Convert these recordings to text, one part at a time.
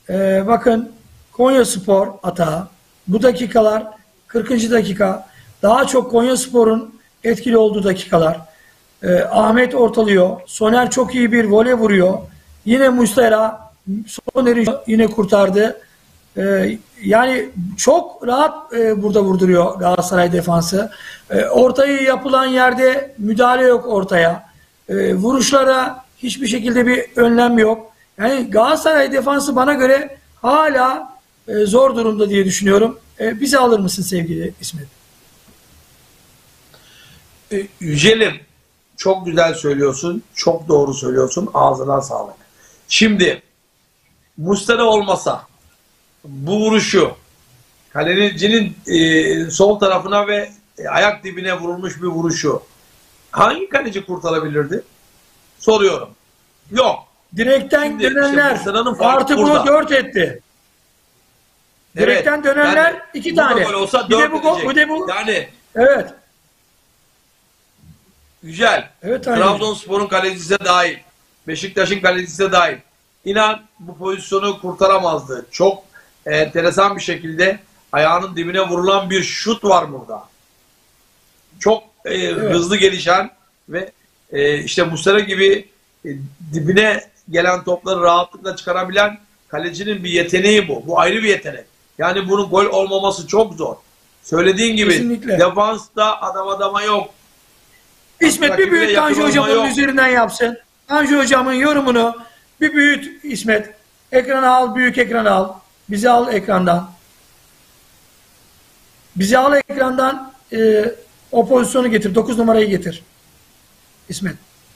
Bakın Konyaspor atağı. Bu dakikalar 40. dakika. Daha çok Konyaspor'un etkili olduğu dakikalar. Ahmet ortalıyor. Soner çok iyi bir voley vuruyor. Yine Muslera Soner'i yine kurtardı. Yani çok rahat burada vurduruyor Galatasaray defansı. Ortayı yapılan yerde müdahale yok ortaya. Vuruşlara hiçbir şekilde bir önlem yok. Yani Galatasaray defansı bana göre hala zor durumda diye düşünüyorum. Bizi alır mısın sevgili İsmet? Yücelim, çok güzel söylüyorsun. Çok doğru söylüyorsun. Ağzına sağlık. Şimdi Muslera olmasa bu vuruşu kalecinin sol tarafına ve ayak dibine vurulmuş bir vuruşu hangi kaleci kurtarabilirdi? Soruyorum. Yok. Direkten Şimdi dönenler işte artı burada. bunu 4 etti. Direkten Evet, dönenler yani 2 tane. Gol olsa Bir 4 de bu, edecek. bir de bu. Yani Evet. güzel. Evet, aynen. Trabzonspor'un kalecisi de dahil. Beşiktaş'ın kalecisi de dahil. İnan bu pozisyonu kurtaramazdı. Çok enteresan bir şekilde ayağının dibine vurulan bir şut var burada. Çok Evet. hızlı gelişen ve işte Muslera gibi dibine gelen topları rahatlıkla çıkarabilen kalecinin bir yeteneği bu. Bu ayrı bir yetenek. Yani bunun gol olmaması çok zor. Söylediğin gibi Kesinlikle. defansta adam adama yok. İsmet bir büyüt Tanju yakın Hocam'ın olma yok. üzerinden yapsın. Tanju Hocam'ın yorumunu bir büyüt İsmet. Ekrana al, büyük ekrana al. Bizi al ekrandan. Bizi al ekrandan o pozisyonu getir. 9 numarayı getir. İsmet.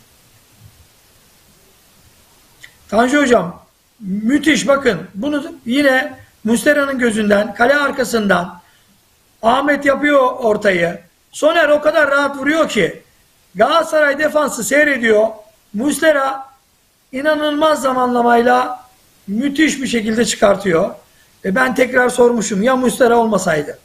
Tanju Hocam müthiş, bakın. Bunu yine Muslera'nın gözünden, kale arkasından Ahmet yapıyor ortayı. Soner o kadar rahat vuruyor ki Galatasaray defansı seyrediyor. Muslera inanılmaz zamanlamayla müthiş bir şekilde çıkartıyor. Ben tekrar sormuşum, ya Muslera olmasaydı?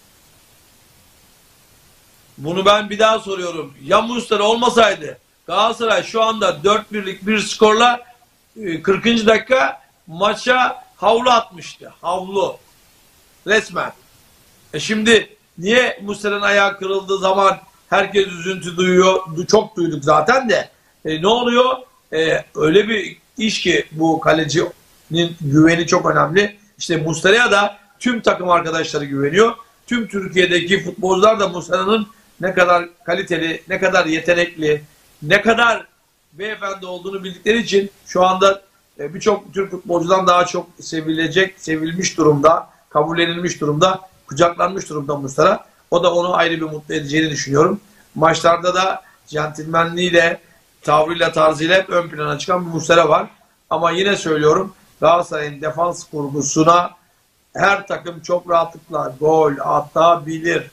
Bunu ben bir daha soruyorum. Ya Muslera olmasaydı Galatasaray şu anda 4-1'lik bir skorla 40. dakika maça havlu atmıştı. Havlu. Resmen. Şimdi niye Muslera'nın ayağı kırıldığı zaman herkes üzüntü duyuyor? Çok duyduk zaten de. Ne oluyor? Öyle bir iş ki bu kalecinin güveni çok önemli. İşte Muslera'ya da tüm takım arkadaşları güveniyor. Tüm Türkiye'deki futbolcular da Muslera'nın ne kadar kaliteli, ne kadar yetenekli, ne kadar beyefendi olduğunu bildikleri için şu anda birçok Türk futbolcudan daha çok sevilmiş durumda, kabullenilmiş durumda, kucaklanmış durumda Muslera. O da onu ayrı bir mutlu edeceğini düşünüyorum. Maçlarda da centilmenliğiyle, tavrıyla, tarzıyla hep ön plana çıkan bir Muslera var. Ama yine söylüyorum, Galatasaray'ın defans kurgusuna her takım çok rahatlıkla gol atabilir.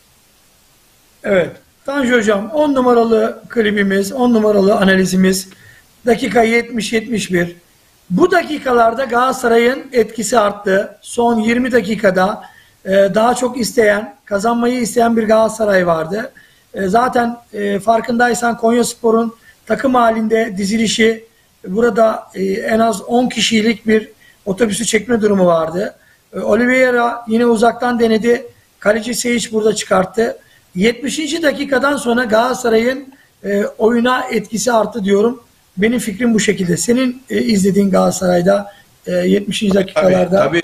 Evet. Tanju Hocam 10 numaralı klibimiz, 10 numaralı analizimiz dakika 70-71. Bu dakikalarda Galatasaray'ın etkisi arttı. Son 20 dakikada daha çok isteyen, kazanmayı isteyen bir Galatasaray vardı. Zaten farkındaysan Konyaspor'un takım halinde dizilişi, burada en az 10 kişilik bir otobüsü çekme durumu vardı. Oliveira yine uzaktan denedi. Kaleci Seyic burada çıkarttı. 70. dakikadan sonra Galatasaray'ın oyuna etkisi arttı diyorum. Benim fikrim bu şekilde. Senin izlediğin Galatasaray'da 70. dakikalarda. Tabii.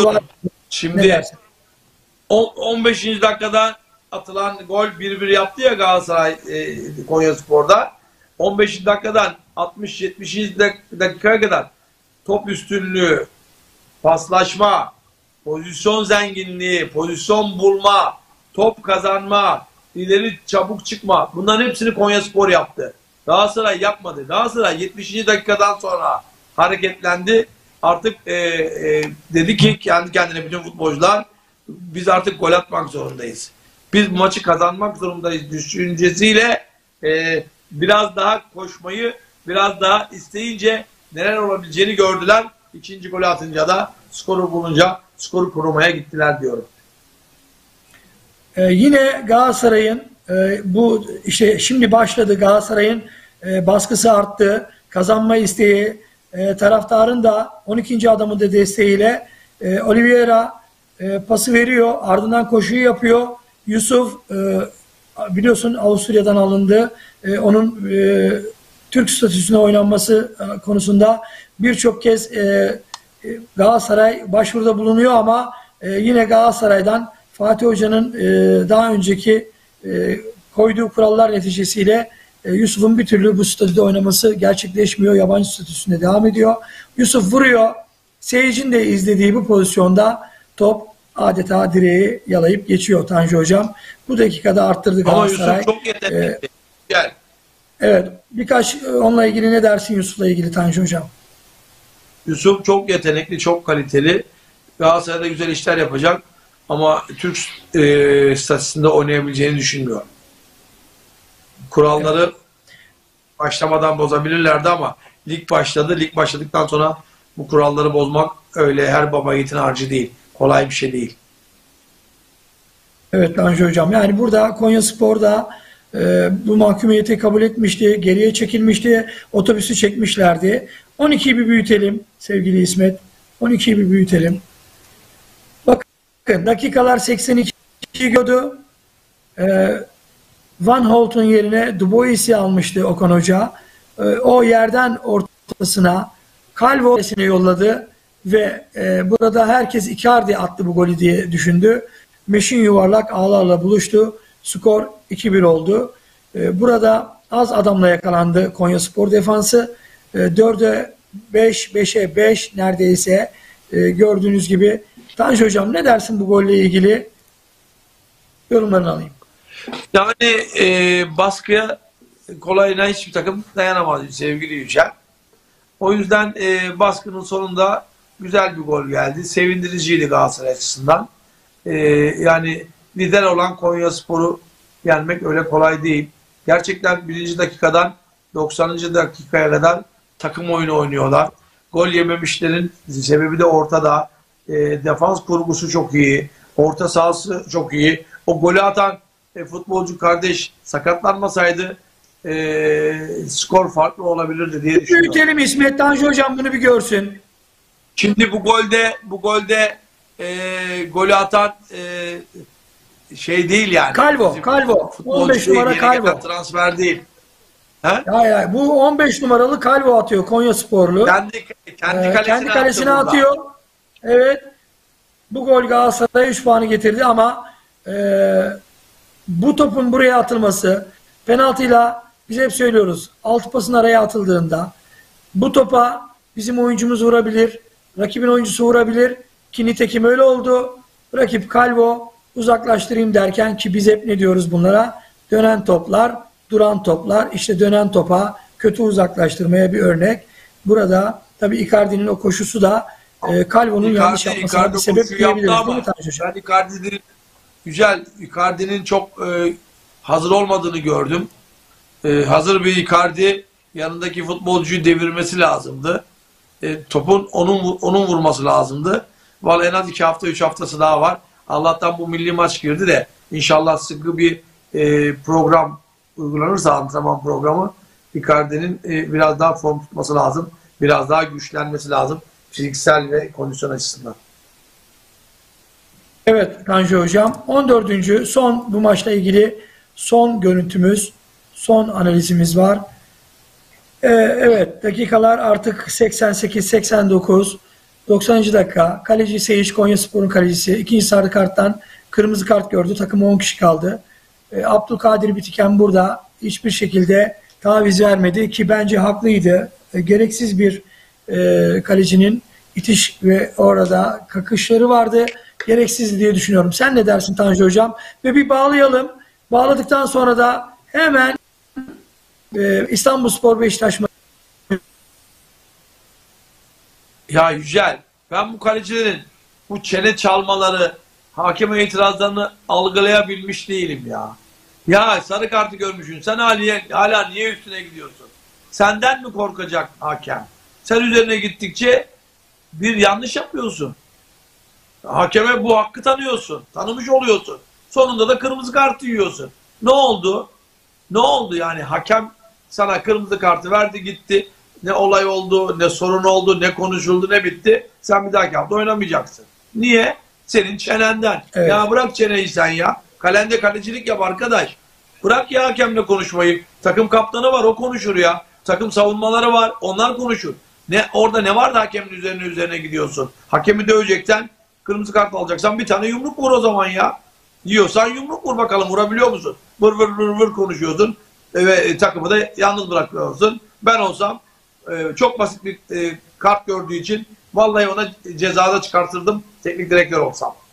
Şimdi 15. dakikada atılan gol 1-1 yaptı ya Galatasaray Konyaspor'da. 15. dakikadan 60-70. dakikaya kadar top üstünlüğü, paslaşma, pozisyon zenginliği, pozisyon bulma, top kazanma, ileri çabuk çıkma. Bunların hepsini Konyaspor yaptı. Galatasaray yapmadı. Galatasaray 70. dakikadan sonra hareketlendi. Artık dedi ki kendi kendine bütün futbolcular, biz artık gol atmak zorundayız. Biz maçı kazanmak zorundayız düşüncesiyle biraz daha koşmayı, biraz daha isteyince neler olabileceğini gördüler. İkinci golü atınca da skoru bulunca skoru korumaya gittiler diyorum. Yine Galatasaray'ın bu işte şimdi başladı, Galatasaray'ın baskısı arttı, kazanma isteği, taraftarın da 12. adamın da desteğiyle Oliveira pası veriyor. Ardından koşuyu yapıyor. Yusuf biliyorsun Avusturya'dan alındı. Onun Türk statüsüne oynanması konusunda birçok kez Galatasaray başvuruda bulunuyor ama yine Galatasaray'dan Fatih Hoca'nın daha önceki koyduğu kurallar neticesiyle Yusuf'un bir türlü bu statüde oynaması gerçekleşmiyor. Yabancı statüsünde devam ediyor. Yusuf vuruyor. Seyircinin de izlediği bu pozisyonda top adeta direği yalayıp geçiyor Tanju Hocam. Bu dakikada arttırdı Galatasaray. Ama Yusuf çok yetenekli. Gel. Evet. Birkaç onunla ilgili ne dersin Yusuf'la ilgili Tanju Hocam? Yusuf çok yetenekli, çok kaliteli. Galatasaray'da güzel işler yapacak. Ama Türk statüsünde oynayabileceğini düşünmüyorum. Kuralları başlamadan bozabilirlerdi ama lig başladı. Lig başladıktan sonra bu kuralları bozmak öyle her baba yiğitin harcı değil. Kolay bir şey değil. Evet Tanju Hocam. Yani burada Konyaspor'da bu mahkumiyeti kabul etmişti. Geriye çekilmişti. Otobüsü çekmişlerdi. 12'yi bir büyütelim sevgili İsmet. 12'yi bir büyütelim. Bakın dakikalar 82 gidiyordu. Van Holt'un yerine Dubois'i almıştı Okan Hoca. O yerden ortasına Calvo'sine yolladı ve burada herkes Icardi attı bu golü diye düşündü. Meşin yuvarlak ağlarla buluştu. Skor 2-1 oldu. Burada az adamla yakalandı Konyaspor defansı. 4'e 5, 5'e 5 neredeyse gördüğünüz gibi. Tanju Hocam ne dersin bu golle ilgili? Yorumlarını alayım. Yani baskıya kolayına hiçbir takım dayanamaz sevgili Yücel. O yüzden baskının sonunda güzel bir gol geldi. Sevindiriciydi Galatasaray açısından. Yani lider olan Konyaspor'u yenmek öyle kolay değil. Gerçekten 1. dakikadan 90. dakikaya kadar takım oyunu oynuyorlar. Gol yememişlerin sebebi de ortada. Defans kurgusu çok iyi. Orta sahası çok iyi. O golü atan futbolcu kardeş sakatlanmasaydı skor farklı olabilirdi diye düşünüyorum. Büyütelim İsmet. Tanju Hocam bunu bir görsün. Şimdi bu golde golü atan şey değil yani. Calvo. 15 numara Calvo. Transfer değil. He? Hayır. Bu 15 numaralı Calvo atıyor Konyasporlu. Kendi kalesine atıyor. Evet. Bu gol Galatasaray'a 3 puanı getirdi ama bu topun buraya atılması penaltıyla biz hep söylüyoruz. Altı pasın araya atıldığında bu topa bizim oyuncumuz vurabilir. Rakibin oyuncusu vurabilir. Ki nitekim öyle oldu. Rakip Calvo uzaklaştırayım derken ki biz hep ne diyoruz bunlara? Dönen toplar, duran toplar. İşte dönen topa kötü uzaklaştırmaya bir örnek. Burada tabii Icardi'nin o koşusu da Calvo'nun yanlış yapmasına bir sebep diyebiliriz değil mi Tanju Hocam? Ben Icardi'nin çok hazır olmadığını gördüm. Hazır bir Icardi yanındaki futbolcuyu devirmesi lazımdı. Topun onun vurması lazımdı. Vallahi en az 2 hafta 3 haftası daha var. Allah'tan bu milli maç girdi de inşallah sıkı bir program uygulanırsa antrenman programı Icardi'nin biraz daha form tutması lazım. Biraz daha güçlenmesi lazım. Fiziksel ve kondisyon açısından. Evet Tanju Hocam. 14. son bu maçla ilgili son görüntümüz, son analizimiz var. Evet dakikalar artık 88-89 90. dakika. Kaleci Seyiş Konyaspor'un kalecisi. İkinci sarı karttan kırmızı kart gördü. Takım 10 kişi kaldı. Abdülkadir Bitiken burada hiçbir şekilde taviz vermedi ki bence haklıydı. Gereksiz bir kalecinin itiş ve orada kakışları vardı. Gereksiz diye düşünüyorum. Sen ne dersin Tanju Hocam? Ve bir bağlayalım. Bağladıktan sonra da hemen İstanbulspor Beşiktaş. Ya Yücel, ben bu kalecilerin bu çene çalmaları, hakeme itirazlarını algılayabilmiş değilim ya. Ya sarı kartı görmüşsün. Sen hala niye üstüne gidiyorsun? Senden mi korkacak hakem? Sen üzerine gittikçe bir yanlış yapıyorsun. Hakeme bu hakkı tanıyorsun. Tanımış oluyorsun. Sonunda da kırmızı kartı yiyorsun. Ne oldu? Ne oldu yani? Hakem sana kırmızı kartı verdi gitti. Ne olay oldu, ne sorun oldu, ne konuşuldu, ne bitti. Sen bir dahaki hafta oynamayacaksın. Niye? Senin çenenden. Evet. Ya bırak çeneyi sen ya. Kalende kalecilik yap arkadaş. Bırak ya hakemle konuşmayı. Takım kaptanı var, o konuşur ya. Takım savunmaları var, onlar konuşur. Orada ne var da hakemin üzerine gidiyorsun? Hakemi döveceksen, kırmızı kart alacaksan bir tane yumruk vur o zaman ya. Yiyorsan yumruk vur bakalım, vurabiliyor musun? Vır vır vır vır konuşuyorsun ve takımı da yalnız bırakıyorsun. Ben olsam çok basit bir kart gördüğü için vallahi ona cezada çıkartırdım teknik direktör olsam.